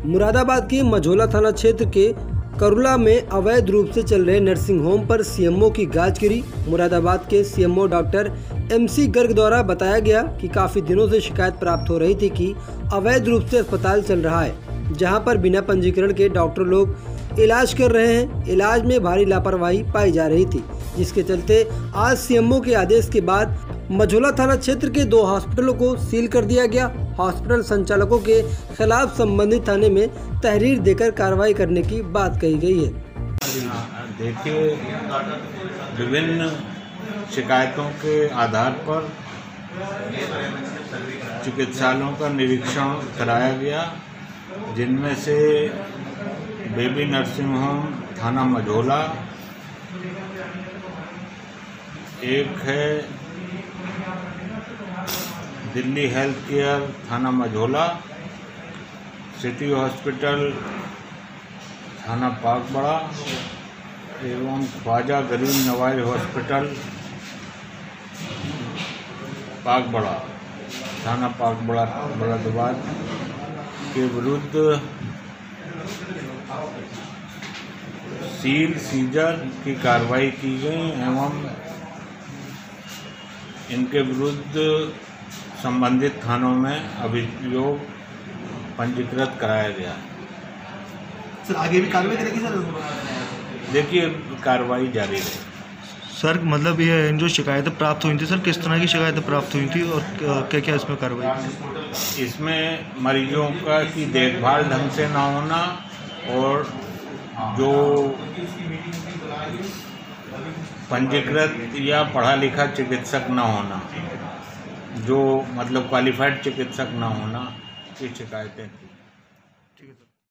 मुरादाबाद के मझौला थाना क्षेत्र के करुला में अवैध रूप से चल रहे नर्सिंग होम पर सीएमओ की गाज गिरी। मुरादाबाद के सीएमओ डॉक्टर MC गर्ग द्वारा बताया गया कि काफी दिनों से शिकायत प्राप्त हो रही थी कि अवैध रूप से अस्पताल चल रहा है, जहां पर बिना पंजीकरण के डॉक्टर लोग इलाज कर रहे हैं। इलाज में भारी लापरवाही पाई जा रही थी, जिसके चलते आज सीएमओ के आदेश के बाद मझौला थाना क्षेत्र के 2 हॉस्पिटलों को सील कर दिया गया। हॉस्पिटल संचालकों के खिलाफ संबंधित थाने में तहरीर देकर कार्रवाई करने की बात कही गई है। देखिए, विभिन्न शिकायतों के आधार पर चिकित्सालयों का निरीक्षण कराया गया, जिनमें से बेबी नर्सिंग होम थाना मझौला एक है, दिल्ली हेल्थ केयर थाना मझौला, सिटी हॉस्पिटल थाना पाकबड़ा एवं ख्वाजा गरीब नवाज हॉस्पिटल पाकबड़ा थाना पाकबड़ा मुरादाबाद के विरुद्ध सीजर की कार्रवाई की गई एवं इनके विरुद्ध संबंधित थानों में अभियोग पंजीकृत कराया गया। सर आगे भी कार्रवाई करेगी सर? देखिए, कार्रवाई जारी है। सर मतलब ये जो शिकायतें प्राप्त हुई थी सर, किस तरह की शिकायतें प्राप्त हुई थी और क्या क्या इसमें कार्रवाई? इसमें मरीजों का की देखभाल ढंग से ना होना और जो पंजीकृत या पढ़ा लिखा चिकित्सक ना होना, जो मतलब क्वालिफाइड चिकित्सक ना होना, ये शिकायतें थी। ठीक है सर।